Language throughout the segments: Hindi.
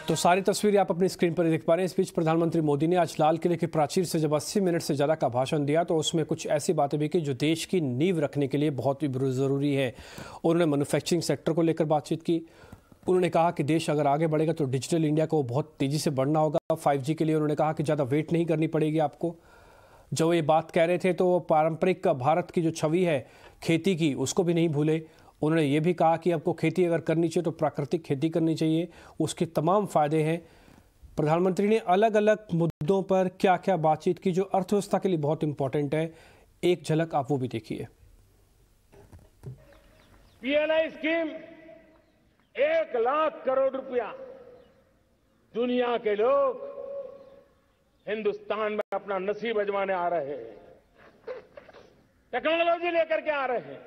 तो सारी तस्वीरें आप अपनी स्क्रीन पर देख पा रहे हैं। इस बीच प्रधानमंत्री मोदी ने आज लाल किले के प्राचीर से जब 80 मिनट से ज़्यादा का भाषण दिया तो उसमें कुछ ऐसी बातें भी की जो देश की नींव रखने के लिए बहुत ही ज़रूरी है। उन्होंने मैन्युफैक्चरिंग सेक्टर को लेकर बातचीत की। उन्होंने कहा कि देश अगर आगे बढ़ेगा तो डिजिटल इंडिया को बहुत तेज़ी से बढ़ना होगा। 5G के लिए उन्होंने कहा कि ज़्यादा वेट नहीं करनी पड़ेगी आपको। जब ये बात कह रहे थे तो पारंपरिक भारत की जो छवि है खेती की, उसको भी नहीं भूले। उन्होंने ये भी कहा कि आपको खेती अगर करनी चाहिए तो प्राकृतिक खेती करनी चाहिए, उसके तमाम फायदे हैं। प्रधानमंत्री ने अलग अलग मुद्दों पर क्या क्या बातचीत की जो अर्थव्यवस्था के लिए बहुत इंपॉर्टेंट है। एक झलक आप वो भी देखिए। पीएलआई स्कीम 1 लाख करोड़ रुपया दुनिया के लोग हिंदुस्तान में अपना नसीब आजमाने आ रहे हैं, टेक्नोलॉजी लेकर के आ रहे हैं,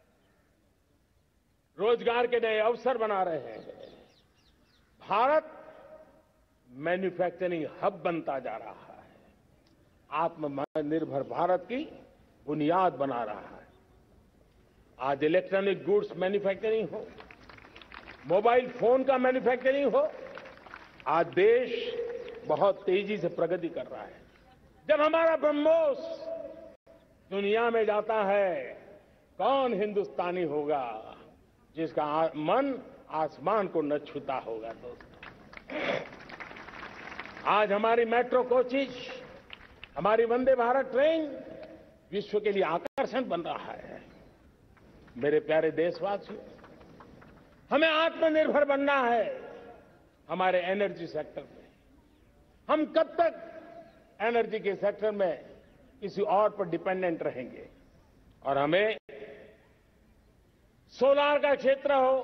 रोजगार के नए अवसर बना रहे हैं। भारत मैन्युफैक्चरिंग हब बनता जा रहा है, आत्मनिर्भर भारत की बुनियाद बना रहा है। आज इलेक्ट्रॉनिक गुड्स मैन्युफैक्चरिंग हो, मोबाइल फोन का मैन्युफैक्चरिंग हो, आज देश बहुत तेजी से प्रगति कर रहा है। जब हमारा ब्रह्मोस दुनिया में जाता है, कौन हिंदुस्तानी होगा जिसका मन आसमान को न छूता होगा। दोस्तों, आज हमारी मेट्रो कोचेज, हमारी वंदे भारत ट्रेन विश्व के लिए आकर्षण बन रहा है। मेरे प्यारे देशवासियों, हमें आत्मनिर्भर बनना है हमारे एनर्जी सेक्टर में। हम कब तक एनर्जी के सेक्टर में किसी और पर डिपेंडेंट रहेंगे? और हमें सोलार का क्षेत्र हो,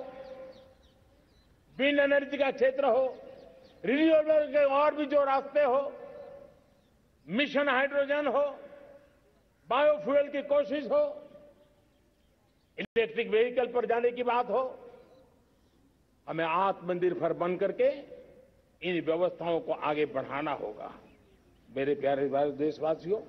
विंड एनर्जी का क्षेत्र हो, रिन्यूएबल के और भी जो रास्ते हो, मिशन हाइड्रोजन हो, बायोफ्यूल की कोशिश हो, इलेक्ट्रिक व्हीकल पर जाने की बात हो, हमें आत्मनिर्भर बन करके इन व्यवस्थाओं को आगे बढ़ाना होगा। मेरे प्यारे देशवासियों,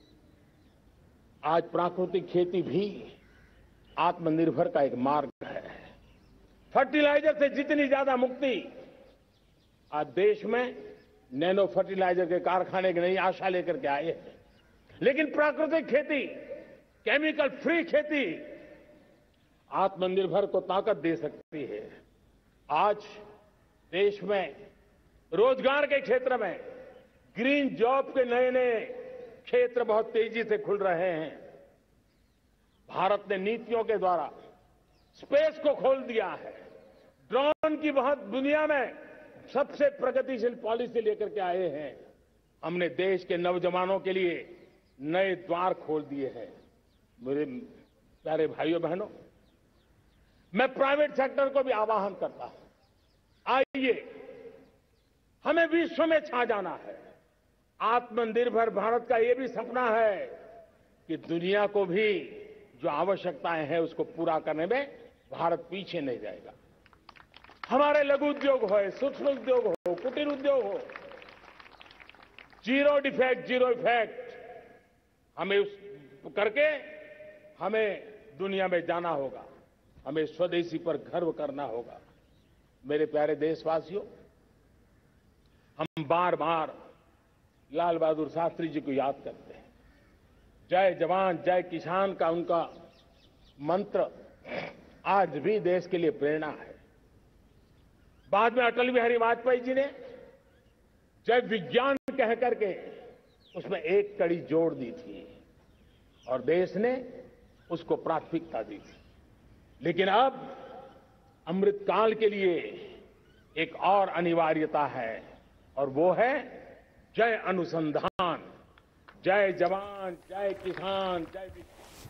आज प्राकृतिक खेती भी आत्मनिर्भर का एक मार्ग है। फर्टिलाइजर से जितनी ज्यादा मुक्ति, आज देश में नैनो फर्टिलाइजर के कारखाने की नई आशा लेकर के आए हैं। लेकिन प्राकृतिक खेती, केमिकल फ्री खेती आत्मनिर्भर को ताकत दे सकती है। आज देश में रोजगार के क्षेत्र में ग्रीन जॉब के नए नए क्षेत्र बहुत तेजी से खुल रहे हैं। भारत ने नीतियों के द्वारा स्पेस को खोल दिया है। ड्रोन की बहुत दुनिया में सबसे प्रगतिशील पॉलिसी लेकर के आए हैं। हमने देश के नौजवानों के लिए नए द्वार खोल दिए हैं। मेरे प्यारे भाइयों बहनों, मैं प्राइवेट सेक्टर को भी आह्वान करता हूं, आइए हमें विश्व में छा जाना है। आत्मनिर्भर भारत का यह भी सपना है कि दुनिया को भी जो आवश्यकताएं हैं उसको पूरा करने में भारत पीछे नहीं जाएगा। हमारे लघु उद्योग हो, सूक्ष्म उद्योग हो, कुटीर उद्योग हो, जीरो डिफेक्ट जीरो इफेक्ट हमें उस करके हमें दुनिया में जाना होगा। हमें स्वदेशी पर गर्व करना होगा। मेरे प्यारे देशवासियों, हम बार बार लाल बहादुर शास्त्री जी को याद करते हैं। जय जवान जय किसान का उनका मंत्र आज भी देश के लिए प्रेरणा है। बाद में अटल बिहारी वाजपेयी जी ने जय विज्ञान कह करके उसमें एक कड़ी जोड़ दी थी और देश ने उसको प्राथमिकता दी थी। लेकिन अब अमृतकाल के लिए एक और अनिवार्यता है और वो है जय अनुसंधान, जय जवान जय किसान जय विज्ञान।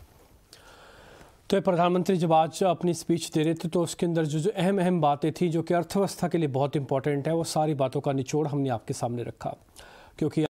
तो प्रधानमंत्री जब आज अपनी स्पीच दे रहे थे तो उसके अंदर जो अहम बातें थी जो कि अर्थव्यवस्था के लिए बहुत इंपॉर्टेंट है, वो सारी बातों का निचोड़ हमने आपके सामने रखा। क्योंकि